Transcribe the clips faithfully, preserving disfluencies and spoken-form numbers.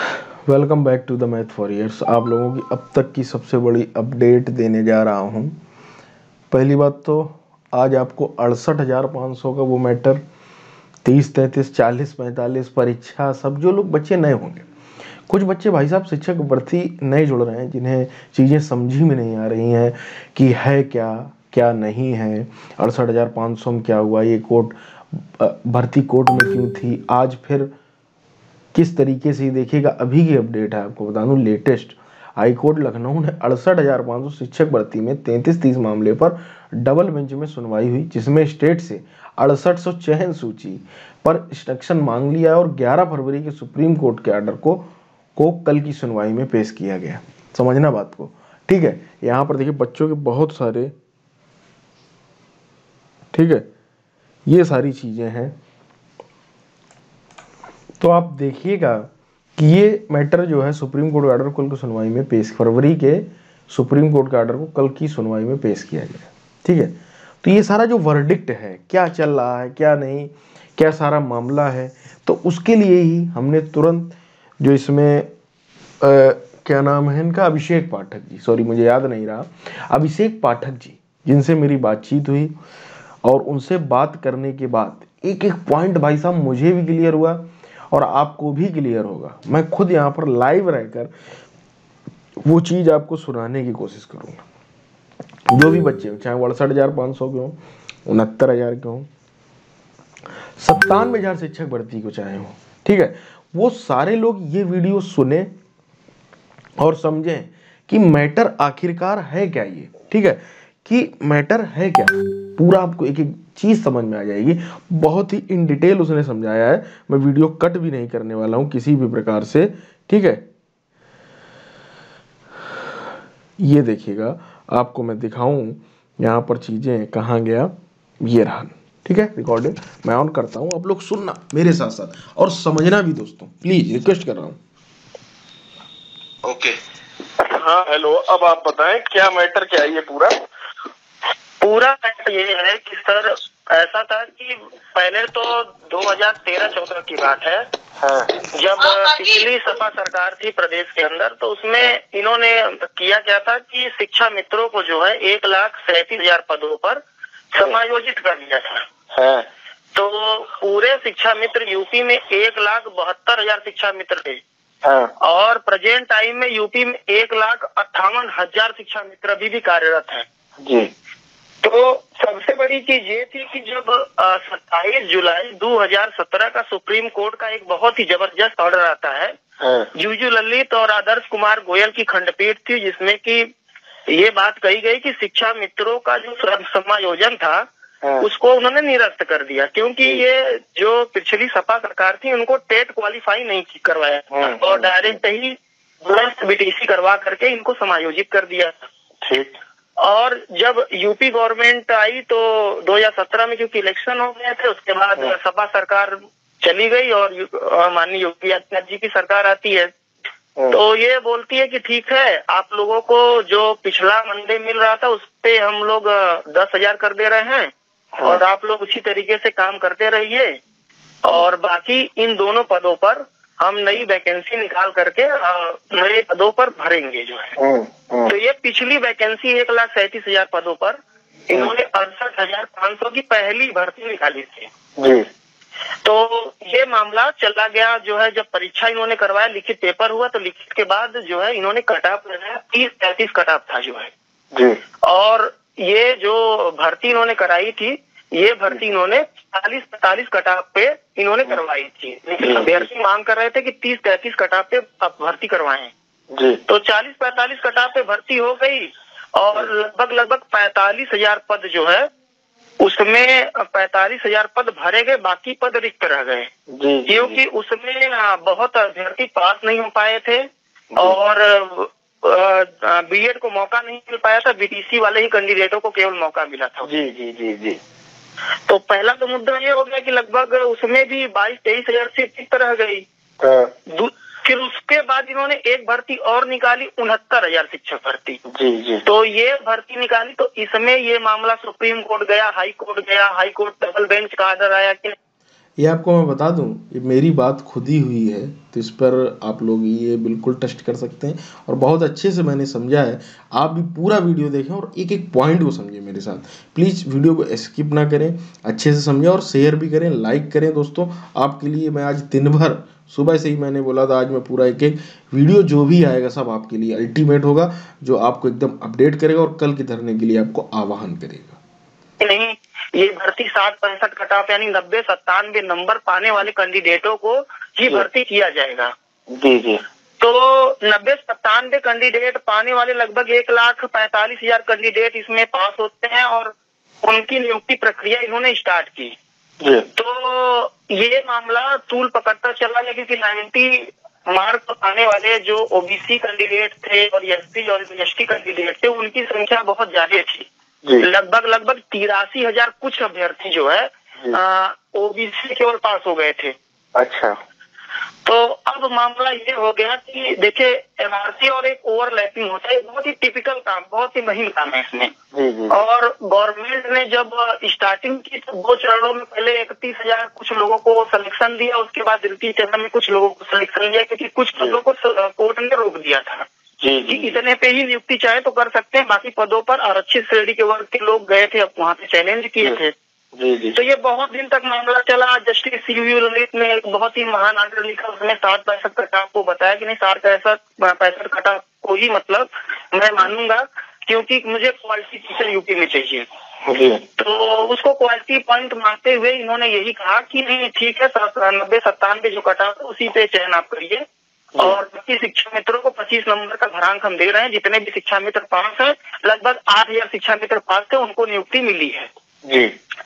Welcome back to the math for years. आप लोगों की अब तक की सबसे बड़ी अपडेट देने जा रहा हूं। पहली बात तो आज आपको अड़सठ हज़ार पाँच सौ का वो मैटर तीस तैंतीस चालीस पैंतालीस परीक्षा सब जो लोग बच्चे नए होंगे, कुछ बच्चे भाई साहब शिक्षक भर्ती नए जुड़ रहे हैं जिन्हें चीज़ें समझी में नहीं आ रही हैं कि है क्या क्या नहीं है। अड़सठ हज़ार पाँच सौ में क्या हुआ, ये कोर्ट भर्ती कोर्ट में क्यों थी, आज फिर किस तरीके से देखिएगा। अभी की अपडेट है, आपको बता दूं लेटेस्ट। हाईकोर्ट लखनऊ ने अड़सठ हजार पाँच सौ शिक्षक भर्ती में तैंतीस तीस मामले पर डबल बेंच में सुनवाई हुई, जिसमें स्टेट से अड़सठ सौ चयन सूची पर इंस्ट्रक्शन मांग लिया और ग्यारह फरवरी के सुप्रीम कोर्ट के आर्डर को को कल की सुनवाई में पेश किया गया। समझना बात को, ठीक है। यहाँ पर देखिए बच्चों के बहुत सारे, ठीक है, ये सारी चीजें हैं। तो आप देखिएगा कि ये मैटर जो है सुप्रीम कोर्ट के आर्डर कल की सुनवाई में पेश, फरवरी के सुप्रीम कोर्ट के आर्डर को कल की सुनवाई में पेश किया गया, ठीक है। तो ये सारा जो वर्डिक्ट है, क्या चल रहा है क्या नहीं, क्या सारा मामला है, तो उसके लिए ही हमने तुरंत जो इसमें आ, क्या नाम है इनका, अभिषेक पाठक जी, सॉरी मुझे याद नहीं रहा, अभिषेक पाठक जी, जिनसे मेरी बातचीत हुई और उनसे बात करने के बाद एक एक पॉइंट भाई साहब मुझे भी क्लियर हुआ और आपको भी क्लियर होगा। मैं खुद यहाँ पर लाइव रहकर वो चीज आपको सुनाने की कोशिश करूंगा। जो भी बच्चे हो, चाहे वो अड़सठ हजार पाँच सौ के हो, उनहत्तर हजार के हो, सत्तानवे हजार शिक्षक भर्ती को चाहे हो, ठीक है, वो सारे लोग ये वीडियो सुने और समझें कि मैटर आखिरकार है क्या ये, ठीक है, कि मैटर है क्या। पूरा आपको एक एक चीज समझ में आ जाएगी। बहुत ही इन डिटेल उसने समझाया है। मैं वीडियो कट भी नहीं करने वाला हूं किसी भी प्रकार से, ठीक है। ये देखिएगा, आपको मैं दिखाऊं यहां पर चीजें कहां गया, ये रहा, ठीक है। रिकॉर्डिंग मैं ऑन करता हूं, आप लोग सुनना मेरे साथ साथ और समझना भी दोस्तों, प्लीज रिक्वेस्ट कर रहा हूं। ओके हाँ हेलो, अब आप बताएं क्या मैटर क्या है ये पूरा पूरा मैटर ये है कि सर ऐसा था कि पहले तो दो हज़ार तेरह चौदह की बात है, हाँ। जब पिछली सपा सरकार थी प्रदेश के अंदर, तो उसमें इन्होंने किया क्या था कि शिक्षा मित्रों को जो है एक लाख सैंतीस हजार पदों पर समायोजित कर दिया था। हाँ। तो पूरे शिक्षा मित्र यूपी में एक लाख बहत्तर हजार शिक्षा मित्र थे। हाँ। और प्रेजेंट टाइम में यूपी में एक लाख अट्ठावन हजार शिक्षा मित्र अभी भी कार्यरत है जी। तो सबसे बड़ी चीज ये थी कि जब सत्ताईस जुलाई दो हज़ार सत्रह का सुप्रीम कोर्ट का एक बहुत ही जबरदस्त ऑर्डर आता है, हाँ। यूयू ललित और आदर्श कुमार गोयल की खंडपीठ थी, जिसमें कि ये बात कही गई कि शिक्षा मित्रों का जो समायोजन था, हाँ। उसको उन्होंने निरस्त कर दिया, क्योंकि ये जो पिछली सपा सरकार थी उनको टेट क्वालिफाई नहीं करवाया हाँ। और डायरेक्ट ही बीटीसी करवा करके इनको समायोजित कर दिया। ठीक। और जब यूपी गवर्नमेंट आई तो दो हज़ार सत्रह में क्योंकि इलेक्शन हो गए थे, उसके बाद सपा सरकार चली गई और माननीय योगी आदित्यनाथ जी की सरकार आती है, तो ये बोलती है कि ठीक है, आप लोगों को जो पिछला मंडे मिल रहा था उस पे हम लोग दस हजार कर दे रहे हैं और आप लोग उसी तरीके से काम करते रहिए और बाकी इन दोनों पदों पर हम नई वैकेंसी निकाल करके नए पदों पर भरेंगे जो है। तो ये पिछली वैकेंसी एक लाख सैंतीस हजार पदों पर इन्होंने अड़सठ हजार पाँच सौ की पहली भर्ती निकाली थी जी। तो ये मामला चला गया जो है, जब परीक्षा इन्होंने करवाया, लिखित पेपर हुआ, तो लिखित के बाद जो है इन्होंने कटऑफ लगाया, तीस पैंतीस कटऑफ था जो है जी। और ये जो भर्ती इन्होंने कराई थी, ये भर्ती इन्होंने चालीस पैंतालीस कटऑफ पे इन्होंने करवाई थी, लेकिन अभ्यर्थी मांग कर रहे थे कि तीस पैंतीस कटऑफ पे भर्ती करवाएं जी। तो चालीस पैंतालीस कटऑफ पे भर्ती हो गई और लगभग लगभग पैंतालीस हजार पद जो है उसमें पैंतालीस हजार पद भरे गए, बाकी पद रिक्त रह गए, क्योंकि उसमें बहुत अभ्यर्थी पास नहीं हो पाए थे और बीएड को मौका नहीं मिल पाया था, बीटीसी वाले ही कैंडिडेटों को केवल मौका मिला था। जी जी जी जी। तो पहला तो मुद्दा ये हो गया कि लगभग उसमें भी बाईस तेईस हजार सीट रिक्त रह गई। फिर उसके बाद इन्होंने एक भर्ती और निकाली, उनहत्तर हजार शिक्षक भर्ती। जी जी। तो ये भर्ती निकाली तो इसमें ये मामला सुप्रीम कोर्ट गया, हाई कोर्ट गया, हाई कोर्ट डबल बेंच का आर्डर आया कि ये आपको मैं बता दूं, ये मेरी बात खुद ही हुई है, तो इस पर आप लोग ये बिल्कुल टेस्ट कर सकते हैं और बहुत अच्छे से मैंने समझा है। आप भी पूरा वीडियो देखें और एक एक पॉइंट को समझें मेरे साथ। प्लीज़ वीडियो को स्किप ना करें, अच्छे से समझें और शेयर भी करें, लाइक करें। दोस्तों आपके लिए मैं आज दिन भर, सुबह से ही मैंने बोला था आज मैं पूरा एक एक वीडियो जो भी आएगा सब आपके लिए अल्टीमेट होगा, जो आपको एकदम अपडेट करेगा और कल की धरने के लिए आपको आह्वान करेगा। नहीं, ये भर्ती सात पैंसठ कटाफ यानी नब्बे सत्तानवे नंबर पाने वाले कैंडिडेटों को ही भर्ती किया जाएगा। जी जी। तो नब्बे सत्तानवे कैंडिडेट पाने वाले लगभग एक लाख पैंतालीस हजार कैंडिडेट इसमें पास होते हैं और उनकी नियुक्ति प्रक्रिया इन्होंने स्टार्ट की। जी। तो ये मामला तूल पकड़ता चला गया क्योंकि नाइन्टी मार्क पाने वाले जो ओबीसी कैंडिडेट थे और एससी और एसटी कैंडिडेट थे उनकी संख्या बहुत ज्यादा थी। लगभग लगभग तिरासी हजार कुछ अभ्यर्थी जो है ओबीसी केवल पास हो गए थे। अच्छा। तो अब मामला ये हो गया कि देखिए एमआरसी और एक ओवरलैपिंग होता है, बहुत ही टिपिकल काम, बहुत ही महीन काम है इसमें। जी जी। और गवर्नमेंट ने जब स्टार्टिंग की तो दो चरणों में पहले इकतीस हजार कुछ लोगों को सिलेक्शन दिया, उसके बाद द्वितीय चरण में कुछ लोगों को सिलेक्शन दिया क्योंकि कुछ पदों को कोर्ट ने रोक दिया था जी कि इतने पे ही नियुक्ति चाहे तो कर सकते हैं, बाकी पदों पर आरक्षित श्रेणी के वर्ग के लोग गए थे, अब वहाँ पे चैलेंज किए थे। जी जी। तो ये बहुत दिन तक मामला चला। जस्टिस सीवी ललित ने एक बहुत ही महान आर्डर लिखा, उसमें साठ पैंसठ कटाव को बताया कि नहीं साठ पैंसठ पैंसठ कटाव को ही मतलब मैं मानूंगा क्योंकि मुझे क्वालिटी टीचर यूपी में चाहिए। जी। तो उसको क्वालिटी पॉइंट मानते हुए इन्होंने यही कहा कि नहीं ठीक है, नब्बे सत्तानवे जो कटाव है उसी पे चयन आप करिए और बाकी शिक्षा मित्रों को पच्चीस नंबर का भरांक हम दे रहे हैं। जितने भी शिक्षा मित्र पास है, लगभग आठ हजार शिक्षा मित्र पास थे, उनको नियुक्ति मिली है। जी।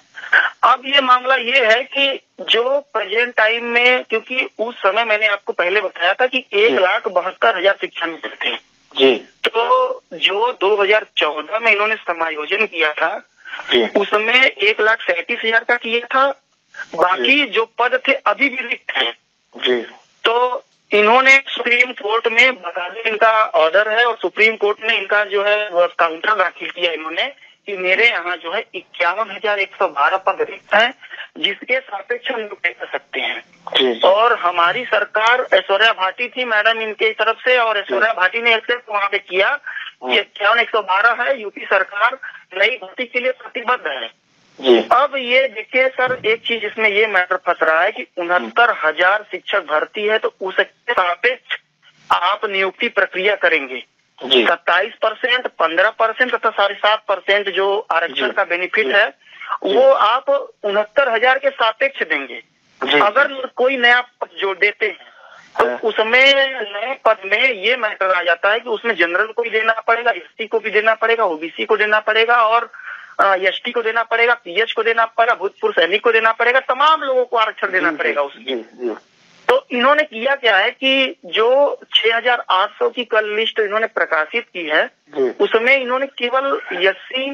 अब ये मामला ये है कि जो प्रेजेंट टाइम में, क्योंकि उस समय मैंने आपको पहले बताया था कि एक लाख बहत्तर हजार शिक्षा मित्र थे जी। तो जो दो हजार चौदह में इन्होंने समायोजन किया था उसमें एक लाख सैंतीस हजार का किया था, बाकी जो पद थे अभी भी रिक्त हैं। जी। तो इन्होंने सुप्रीम कोर्ट में बकायदे इनका ऑर्डर है और सुप्रीम कोर्ट ने इनका जो है काउंटर दाखिल किया इन्होंने कि मेरे यहाँ जो है इक्यावन हजार एक सौ बारह पद रिक्त हैं जिसके सापेक्ष हम नियुक्ति कर सकते हैं। और हमारी सरकार ऐश्वर्या भाटी थी मैडम इनके तरफ से, और ऐश्वर्या भाटी ने एक्सेप्ट वहाँ पे किया कि इक्यावन एक सौ बारह है, यूपी सरकार नई भर्ती के लिए प्रतिबद्ध है। जी। अब ये देखिए सर, एक चीज इसमें ये मैटर फंस रहा है कि उनहत्तर हजार शिक्षक भर्ती है तो उसके सापेक्ष आप नियुक्ति प्रक्रिया करेंगे। सत्ताईस परसेंट पंद्रह परसेंट तथा साढ़े सात परसेंट जो आरक्षण का बेनिफिट है वो आप उनहत्तर हजार के सापेक्ष देंगे। अगर कोई नया पद जोड़ देते हैं तो उसमें नए पद में ये मैटर आ जाता है कि उसमें जनरल को भी देना पड़ेगा, एससी को भी देना पड़ेगा, ओबीसी को देना पड़ेगा और एसटी को देना पड़ेगा, पीएच को देना पड़ेगा, भूतपूर्व सैनिक को देना पड़ेगा, तमाम लोगों को आरक्षण देना पड़ेगा उसमें। तो इन्होंने किया क्या है कि जो छह हजार आठ सौ की कल लिस्ट इन्होंने प्रकाशित की है उसमें इन्होंने केवल एससी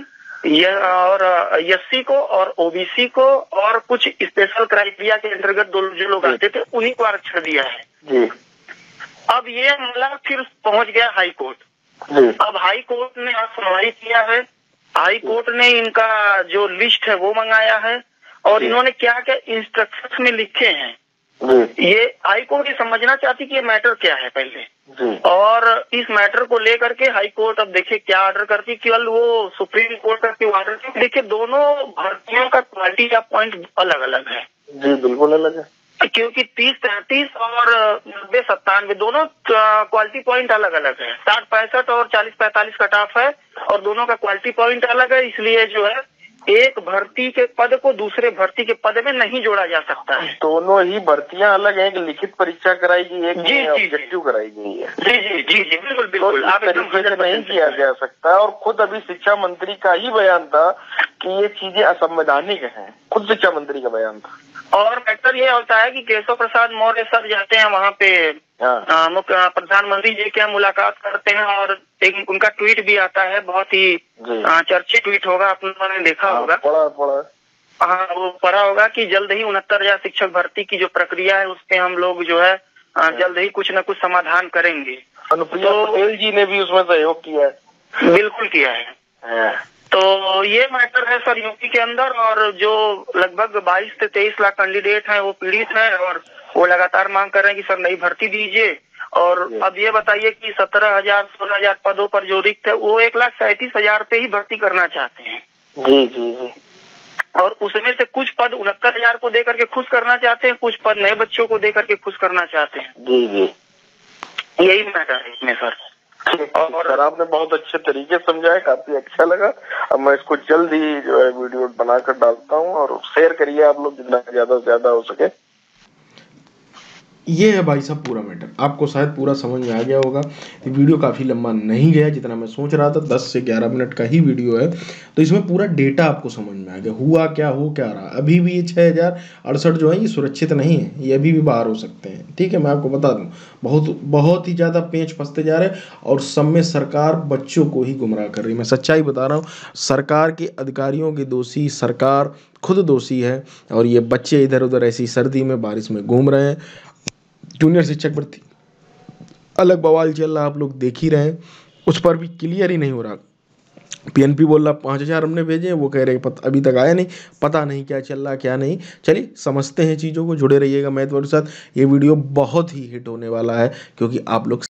और एससी को और ओबीसी को और कुछ स्पेशल क्राइटेरिया के अंतर्गत दो जो लोग आते थे उन्हीं को आरक्षण दिया है। अब ये मामला फिर पहुंच गया हाई कोर्ट। अब हाई कोर्ट ने आज सुनवाई किया है। हाई कोर्ट ने इनका जो लिस्ट है वो मंगाया है और इन्होंने क्या क्या इंस्ट्रक्शंस में लिखे हैं ये हाई कोर्ट ये समझना चाहती कि ये मैटर क्या है पहले, और इस मैटर को लेकर के हाई कोर्ट अब देखिए क्या ऑर्डर करती। केवल वो सुप्रीम कोर्ट का क्यों ऑर्डर की, देखिए दोनों भर्तियों का क्वालिटी का पॉइंट अलग अलग है। जी बिल्कुल अलग है, क्योंकि तीस तैंतीस और नब्बे सत्तानवे दोनों क्वालिटी पॉइंट अलग अलग है। साठ पैंसठ और चालीस पैंतालीस कट ऑफ है और दोनों का क्वालिटी पॉइंट अलग है, इसलिए जो है एक भर्ती के पद को दूसरे भर्ती के पद में नहीं जोड़ा जा सकता है। दोनों ही भर्तियां अलग हैं, एक लिखित परीक्षा कराई गई है, जी ऑब्जेक्टिव कराई गई है। जी जी जी जी बिल्कुल बिल्कुल, आप तरीके से नहीं किया जा सकता। और खुद अभी शिक्षा मंत्री का ही बयान था कि ये चीजें असंवैधानिक हैं, खुद शिक्षा मंत्री का बयान था। और मैटर ये होता है कि केशव प्रसाद मौर्य सर जाते हैं वहाँ पे, मुख्य प्रधानमंत्री जी के मुलाकात करते हैं और एक उनका ट्वीट भी आता है, बहुत ही चर्चित ट्वीट होगा, आप लोगों ने देखा होगा। पढ़ा पढ़ा हाँ वो पढ़ा होगा कि जल्द ही उनहत्तर हजार शिक्षक भर्ती की जो प्रक्रिया है उस पे हम लोग जो है जल्द ही कुछ न कुछ समाधान करेंगे। अनुप्रिया तो, पटेल जी ने भी उसमें सहयोग किया है। बिल्कुल किया है। तो ये मैटर है सर यूपी के अंदर, और जो लगभग बाईस से तेईस लाख कैंडिडेट हैं वो पीड़ित हैं, और वो लगातार मांग कर रहे हैं कि सर नई भर्ती दीजिए। और अब ये बताइए कि सत्रह हजार सोलह हजार पदों पर जो रिक्त है वो एक लाख सैंतीस हजार पे ही भर्ती करना चाहते हैं। जी जी जी। और उसमें से कुछ पद उनहत्तर हजार को देकर के खुश करना चाहते हैं, कुछ पद नए बच्चों को देकर के खुश करना चाहते हैं। जी जी, यही मैटर है इसमें सर। और सर आपने बहुत अच्छे तरीके से समझाया, काफी अच्छा लगा। अब मैं इसको जल्द ही जो है वीडियो बनाकर डालता हूँ, और शेयर करिए आप लोग जितना ज्यादा से ज्यादा हो सके। ये है भाई साहब पूरा मैटर, आपको शायद पूरा समझ में आ गया होगा। ये वीडियो काफ़ी लंबा नहीं गया जितना मैं सोच रहा था, दस से ग्यारह मिनट का ही वीडियो है, तो इसमें पूरा डेटा आपको समझ में आ गया, हुआ क्या हो क्या रहा। अभी भी ये छः हज़ार अड़सठ जो है ये सुरक्षित नहीं है, ये अभी भी बाहर हो सकते हैं। ठीक है, मैं आपको बता दूँ, बहुत बहुत ही ज़्यादा पेंच फंसते जा रहे हैं, और सब में सरकार बच्चों को ही गुमराह कर रही है। मैं सच्चाई बता रहा हूँ, सरकार के अधिकारियों की दोषी सरकार खुद दोषी है, और ये बच्चे इधर उधर ऐसी सर्दी में बारिश में घूम रहे हैं। जूनियर शिक्षक भर्ती अलग बवाल चल रहा, आप लोग देख ही रहे हैं, उस पर भी क्लियर ही नहीं हो रहा। पीएनपी बोल रहा पाँच हज़ार हमने भेजे हैं, वो कह रहे हैं अभी तक आया नहीं, पता नहीं क्या चल रहा क्या नहीं। चलिए समझते हैं चीज़ों को, जुड़े रहिएगा मैथ वर्ड के साथ। ये वीडियो बहुत ही हिट होने वाला है, क्योंकि आप लोग